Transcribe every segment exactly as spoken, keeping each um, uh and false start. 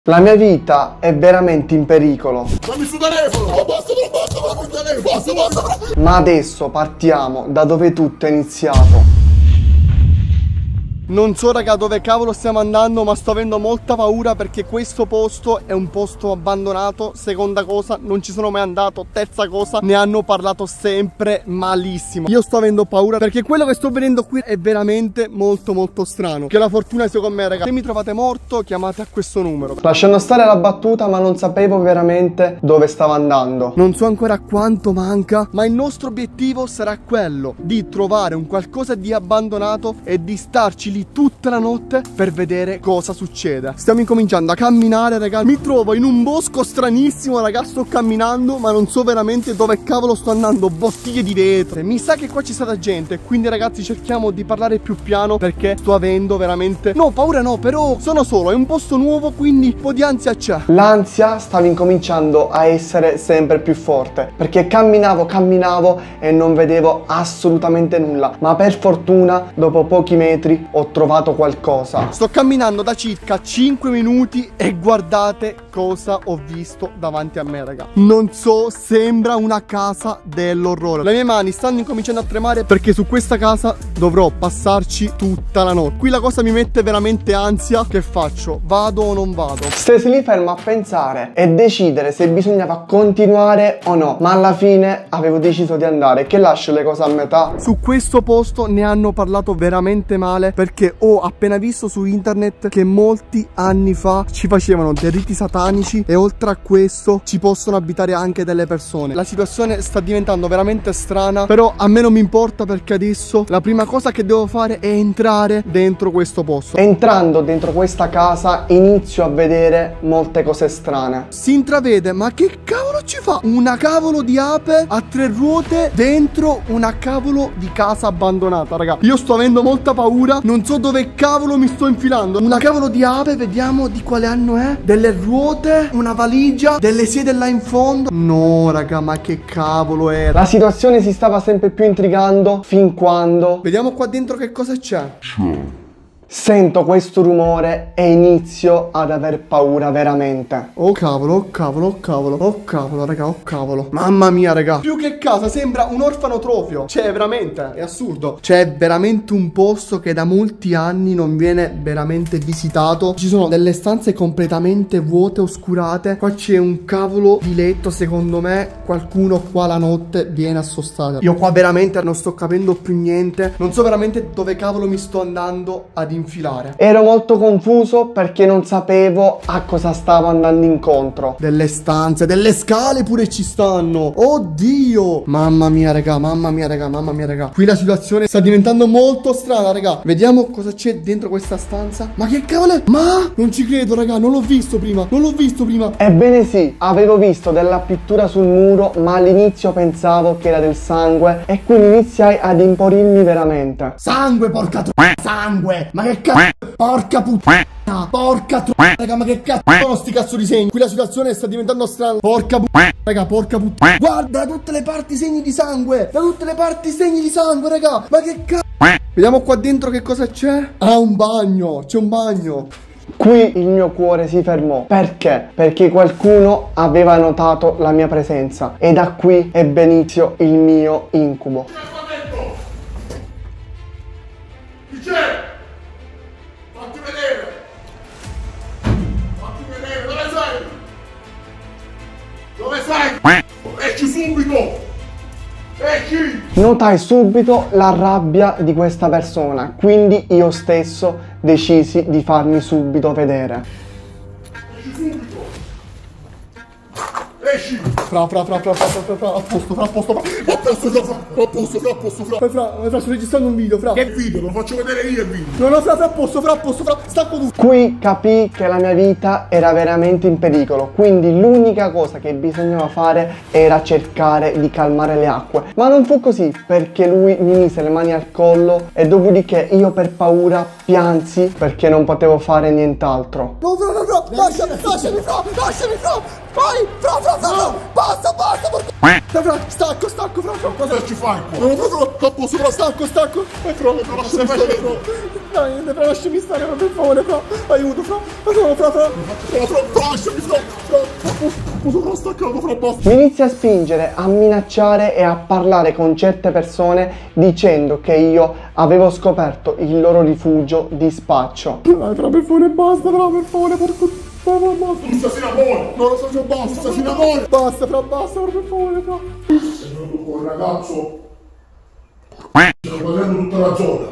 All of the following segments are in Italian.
La mia vita è veramente in pericolo. Dammi sul telefono! Oh, basta, basta, basta, basta, basta, basta. Ma adesso partiamo da dove tutto è iniziato. Non so raga dove cavolo stiamo andando, ma sto avendo molta paura perché questo posto è un posto abbandonato. Seconda cosa, non ci sono mai andato. Terza cosa, ne hanno parlato sempre malissimo. Io sto avendo paura perché quello che sto vedendo qui è veramente molto molto strano. Che la fortuna sia con me raga. Se mi trovate morto, chiamate a questo numero. Lasciando stare la battuta, ma non sapevo veramente dove stavo andando. Non so ancora quanto manca, ma il nostro obiettivo sarà quello di trovare un qualcosa di abbandonato e di starci lì tutta la notte per vedere cosa succede. Stiamo incominciando a camminare raga. Mi trovo in un bosco stranissimo raga. Sto camminando ma non so veramente dove cavolo sto andando. Bottiglie di vetro. Mi sa che qua c'è stata gente. Quindi ragazzi cerchiamo di parlare più piano perché sto avendo veramente... No paura no, però sono solo. È un posto nuovo quindi un po' di ansia c'è. L'ansia stava incominciando a essere sempre più forte perché camminavo camminavo e non vedevo assolutamente nulla. Ma per fortuna dopo pochi metri ho trovato qualcosa. Sto camminando da circa cinque minuti e guardate cosa ho visto davanti a me raga. Non so, sembra una casa dell'orrore. Le mie mani stanno incominciando a tremare perché su questa casa dovrò passarci tutta la notte. Qui la cosa mi mette veramente ansia. Che faccio? Vado o non vado? Stesi lì fermo a pensare e decidere se bisognava continuare o no. Ma alla fine avevo deciso di andare. Che lascio le cose a metà. Su questo posto ne hanno parlato veramente male perché ho appena visto su internet che molti anni fa ci facevano dei riti satanici e oltre a questo ci possono abitare anche delle persone. La situazione sta diventando veramente strana, però a me non mi importa perché adesso la prima cosa che devo fare è entrare dentro questo posto. Entrando dentro questa casa inizio a vedere molte cose strane. Si intravede, ma che cavolo ci fa? Una cavolo di ape a tre ruote dentro una cavolo di casa abbandonata raga. Io sto avendo molta paura, non so dove cavolo mi sto infilando. Una cavolo di ape, vediamo di quale anno è. Delle ruote, una valigia, delle sedie là in fondo. No raga, ma che cavolo era. La situazione si stava sempre più intrigando fin quando... Vediamo qua dentro che cosa c'è. Sento questo rumore e inizio ad aver paura veramente. Oh cavolo, oh cavolo, oh cavolo, oh cavolo raga, oh cavolo. Mamma mia raga. Più che casa sembra un orfanotrofio. Cioè veramente, è assurdo. C'è veramente un posto che da molti anni non viene veramente visitato. Ci sono delle stanze completamente vuote, oscurate. Qua c'è un cavolo di letto, secondo me qualcuno qua la notte viene a sostare. Io qua veramente non sto capendo più niente. Non so veramente dove cavolo mi sto andando ad infilare. Ero molto confuso perché non sapevo a cosa stavo andando incontro. Delle stanze, delle scale pure ci stanno. Oddio. Mamma mia raga, mamma mia raga, mamma mia raga. Qui la situazione sta diventando molto strana raga. Vediamo cosa c'è dentro questa stanza. Ma che cavolo è? Ma non ci credo raga, non l'ho visto prima. Non l'ho visto prima. Ebbene sì, avevo visto della pittura sul muro, ma all'inizio pensavo che era del sangue e quindi iniziai ad imporrirmi veramente. Sangue porca tro... Sangue. Ma che Che cazzo? Porca puttana. Porca tro... Raga, ma che cazzo sono sti cazzo di segni? Qui la situazione sta diventando strana. Porca puttana. Raga, porca puttana. Guarda, da tutte le parti segni di sangue. Da tutte le parti segni di sangue, raga. Ma che cazzo? Vediamo qua dentro che cosa c'è. Ah, un bagno. C'è un bagno. Qui il mio cuore si fermò. Perché? Perché qualcuno aveva notato la mia presenza. E da qui ebbe inizio il mio incubo. Chi c'è? Fatti vedere! Fatti vedere, dove sei? Dove sei? Esci subito! Esci! Notai subito la rabbia di questa persona, quindi io stesso decisi di farmi subito vedere. Esci subito! Esci! Fra, fra, fra, fra, fra, fra, fra, a posto, fra, a posto, fra, A posto, fra, a posto, fra, a posto, fra! fra, fra, fra, sto registrando un video, fra. Che video? Lo faccio vedere io il video! No, no, fra, fra, a posto, fra, a posto, fra, stacco tutto. Qui capii che la mia vita era veramente in pericolo, quindi l'unica cosa che bisognava fare era cercare di calmare le acque. Ma non fu così, perché lui mi mise le mani al collo e dopodiché io per paura piansi perché non potevo fare nient'altro. No, fra, fra, fra, lasciami, lasciami, fra, lasciami, fra. Vai, fra, fra, fra, fra, basta, basta, porca... Fra, fra, stacco, stacco, fra, fra. Cosa ci fai qua? No, fra, fra, a posto, fra, stacco, stacco. E fra, fra, fra, fra, fra, fra. succederà niente, fra, lasciami stare, fra, per favore, fra, aiuto, fra, no, fra, fra, Fra, fra, fra, lasciami, fra, fra, fra, fra, staccato, fra, basta. Mi inizia a spingere, a minacciare e a parlare con certe persone dicendo che io avevo scoperto il loro rifugio di spaccio. Dai, fra, per favore, basta, fra, per favore, porco, fra, fra, basta. Tu stai in amore, non lo so, io basta, stai in amore. Basta, fra, basta, per favore, fra. È venuto con il ragazzo. Stiamo prendendo tutta la zona.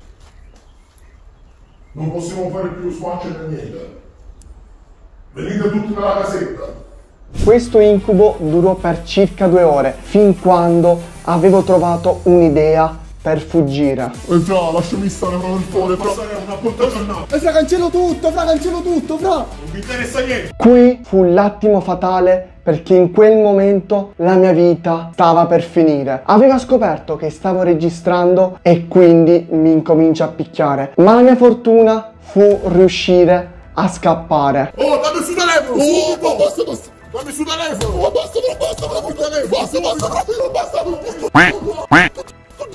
Non possiamo fare più spaccio né niente. Venite tutti nella casetta. Questo incubo durò per circa due ore, fin quando avevo trovato un'idea per fuggire. E fra, lasciami stare, fra, per favore, fra. Una puntata giornata. E fra, cancello tutto, fra, cancello tutto, fra. Non mi interessa niente. Qui fu l'attimo fatale perché in quel momento la mia vita stava per finire. Aveva scoperto che stavo registrando e quindi mi incomincia a picchiare. Ma la mia fortuna fu riuscire a scappare. Oh, dammi su telefono. Oh, basta, basta. Dammi su telefono. Oh, basta, basta, basta, basta, basta, basta, basta, basta.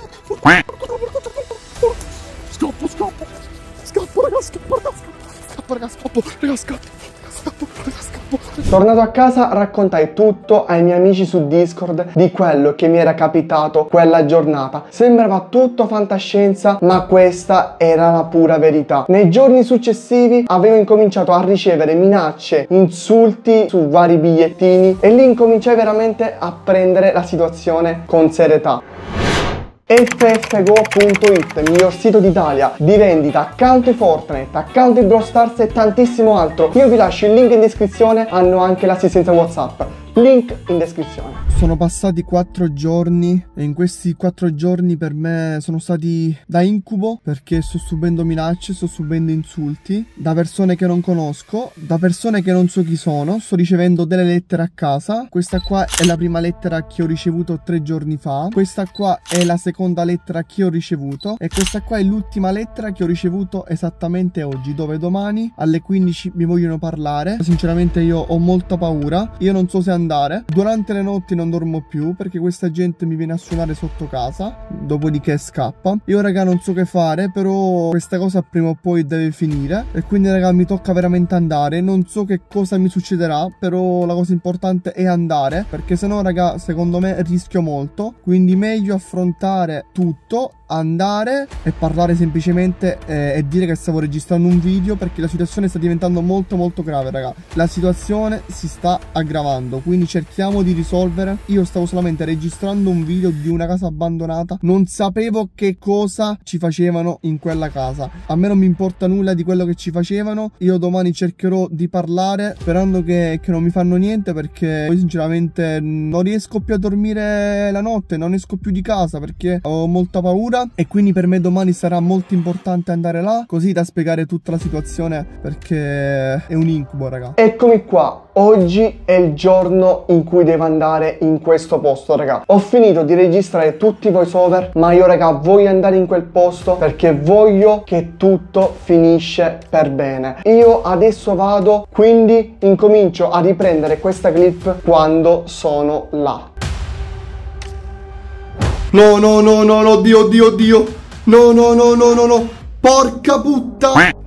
Scappo, scappo. Scappo, raga, scappo, raga, scappo. Scappo, raga, scappo, raga, scappo. Scappo, raga, scappo. Tornato a casa raccontai tutto ai miei amici su Discord di quello che mi era capitato quella giornata. Sembrava tutto fantascienza, ma questa era la pura verità. Nei giorni successivi avevo incominciato a ricevere minacce, insulti su vari bigliettini e lì incominciai veramente a prendere la situazione con serietà. F F Go punto it, miglior sito d'Italia di vendita account Fortnite, account Brawl Stars e tantissimo altro. Io vi lascio il link in descrizione, hanno anche l'assistenza WhatsApp. Link in descrizione. Sono passati quattro giorni e in questi quattro giorni per me sono stati da incubo, perché sto subendo minacce, sto subendo insulti da persone che non conosco, da persone che non so chi sono. Sto ricevendo delle lettere a casa. Questa qua è la prima lettera che ho ricevuto tre giorni fa. Questa qua è la seconda lettera che ho ricevuto e questa qua è l'ultima lettera che ho ricevuto esattamente oggi, dove domani alle quindici mi vogliono parlare. Sinceramente io ho molta paura. Io non so se andare. Durante le notti non dormo più perché questa gente mi viene a suonare sotto casa, dopodiché scappa. Io raga non so che fare, però questa cosa prima o poi deve finire e quindi raga mi tocca veramente andare. Non so che cosa mi succederà, però la cosa importante è andare, perché sennò raga secondo me rischio molto. Quindi meglio affrontare tutto, andare e parlare semplicemente eh, e dire che stavo registrando un video, perché la situazione sta diventando molto molto grave raga. La situazione si sta aggravando, quindi cerchiamo di risolvere. Io stavo solamente registrando un video di una casa abbandonata, non sapevo che cosa ci facevano in quella casa. A me non mi importa nulla di quello che ci facevano. Io domani cercherò di parlare sperando che, che non mi fanno niente, perché poi sinceramente non riesco più a dormire la notte, non esco più di casa perché ho molta paura. E quindi per me domani sarà molto importante andare là, così da spiegare tutta la situazione, perché è un incubo raga. Eccomi qua. Oggi è il giorno in cui devo andare in questo posto, raga. Ho finito di registrare tutti i voice over, ma io, raga, voglio andare in quel posto perché voglio che tutto finisce per bene. Io adesso vado, quindi incomincio a riprendere questa clip quando sono là. No, no, no, no, no, Dio, Dio, Dio. No, no, no, no, no, no. Porca puttana.